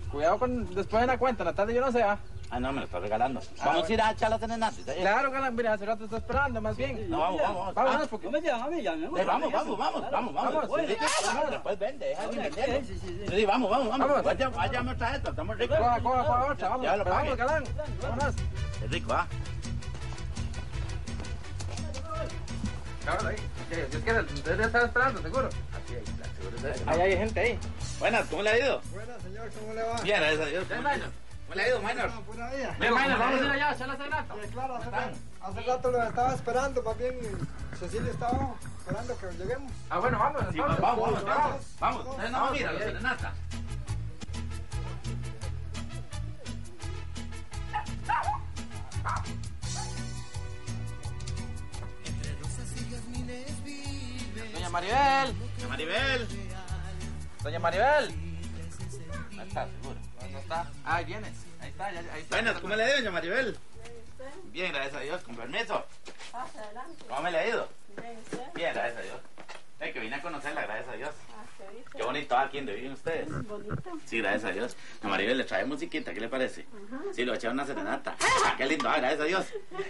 Cuidado con después de la cuenta, la tarde yo no sé, ¿ah? Ah, no, me lo está regalando. Vamos a ir a echar la serenata. Claro, Galán, mira, hace rato está esperando, más bien. No, vamos. Vámonos, porque... No me llaman, a mí, Vamos. Después vende, deja de venderlo. Sí, vamos. Váyame otra esta, estamos ricos. Coja otra, vamos. Ya lo pagué. Vamos, Galán, vámonos. Es rico, ¿ah? Cabrón, ahí. Dios quiere, ustedes están esperando, seguro. Así es, seguro es eso. Ahí hay gente ahí. Buenas, ¿cómo le ha ido? Buenas, señor, ¿cómo le va? Bien, gracias a Dios. ¿Cómo le ha ido, Minor? Buena día. Bien, Minor, vamos a ir allá a echar la serenata. Claro, hace rato lo estaba esperando, más bien Cecilia estaba esperando que lleguemos. Ah, bueno, vamos. Sí, entonces. vamos. No, mira, la serenata. Doña Maribel. Doña Maribel. No está, seguro. No está. Ah, ahí viene. Ahí está. Buenas, ¿cómo le ha ido, doña Maribel? Bien, gracias a Dios, con permiso. Pasa adelante. ¿Cómo me le ha ido? Bien, ¿usted? Bien, gracias a Dios. Que vine a conocerla, gracias a Dios. ¿Qué dice? Qué bonito aquí donde viven ustedes. Bonito. Sí, gracias a Dios. A Maribel le trae musiquita, ¿qué le parece? Sí, lo eché una serenata. Ah, qué lindo, gracias a Dios.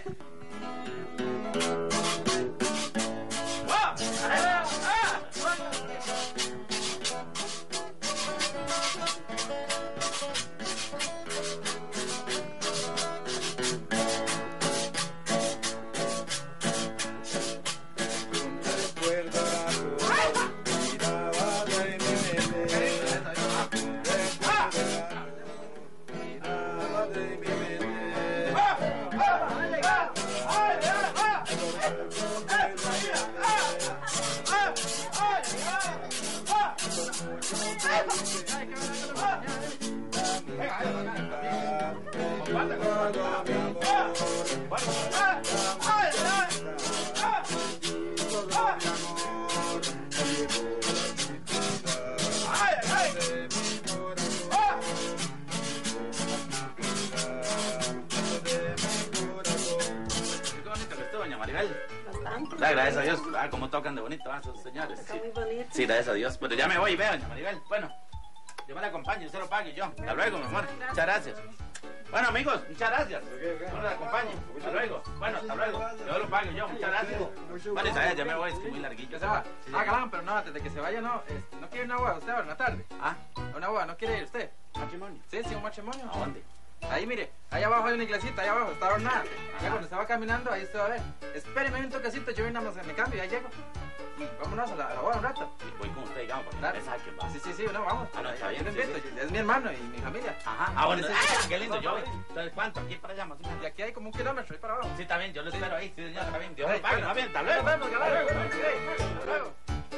Gracias a Dios, como tocan de bonito, esos señores. Está muy bonito. Sí, gracias a Dios. Pero ya me voy, veo, doña Maribel. Bueno, yo me la acompaño, usted lo pague yo. Hasta luego, mi amor. Muchas gracias. Bueno, amigos, muchas gracias. No la acompañe. Hasta luego. Bueno, hasta luego. Yo lo pago yo, muchas gracias. Bueno, Isabel, ya me voy, es que es muy larguillo. Se va. Galán, pero no, antes de que se vaya, no. ¿No quiere una boda usted ahora en la tarde? ¿Ah? ¿Una boda? ¿No quiere ir usted? ¿Matrimonio? Sí, un matrimonio. ¿A dónde? Ahí, mire, ahí abajo hay una iglesita, ahí abajo, está adornada. Ya cuando estaba caminando, ahí usted va a ver. Espéreme un toquecito, yo nada más me cambio, ahí llego. Y vámonos a la boda un rato. Y voy con usted, digamos, porque Claro. usted sabe que va. Sí, no, vamos. Ah, no, está bien, Yo lo sí, invito, es mi hermano y mi familia. Ajá. Ah, bueno, Sí, qué lindo, yo voy. Entonces, ¿cuánto? Aquí para allá, más o menos. Y aquí hay como 1 kilómetro, ahí para abajo. Sí, está bien, yo lo espero ahí. Sí, señor, está bien. Dios Ahí, lo pague, bueno. está bien, hasta Nos luego. vemos, Galán. Hasta luego.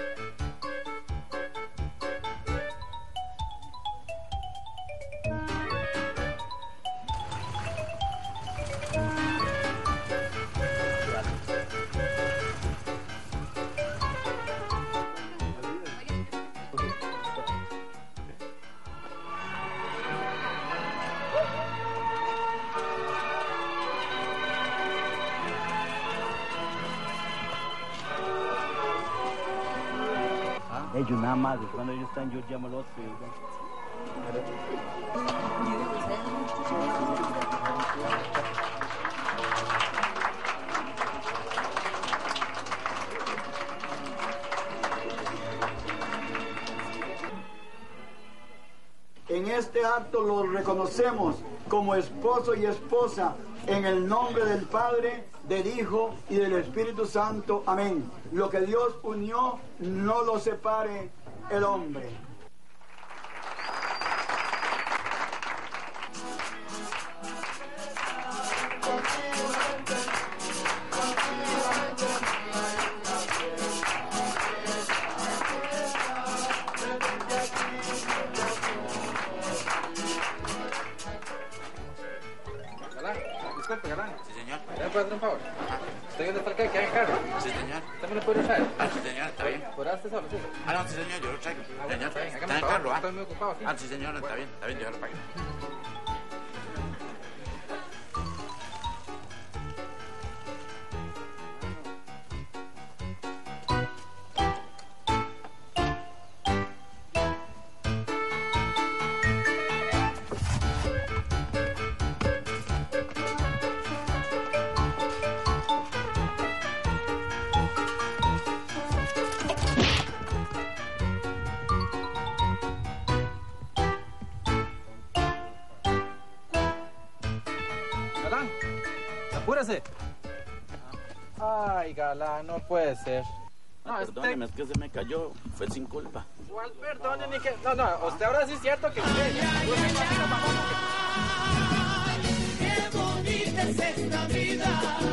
Ellos nada más, cuando ellos están, yo llamo al otro. En este acto los reconocemos como esposo y esposa en el nombre del Padre, del Hijo y del Espíritu Santo. Amén. Lo que Dios unió, no lo separe el hombre. Galán, disculpe, Galán. Sí, señor. ¿Me puede hacer un favor? Estoy viendo hasta el que hay en carro. Sí, señor. ¿Usted me lo puede traer? Ah, sí, señor, está bien. ¿Podrá usted solo, sí? Ah, no, sí, señor, yo lo traigo. Ah, bueno, Señor, está bien, está hágame en el el favor, carro, ¿ah? estoy muy ocupado aquí. Ah, sí, señor, está bien, yo lo pago. galán. Apúrese. Ay, galán, no puede ser. No, Perdóneme, es que se me cayó. Fue sin culpa. ¿Cuál perdone ni que? No, usted ahora sí es cierto que... Qué bonita es esta vida.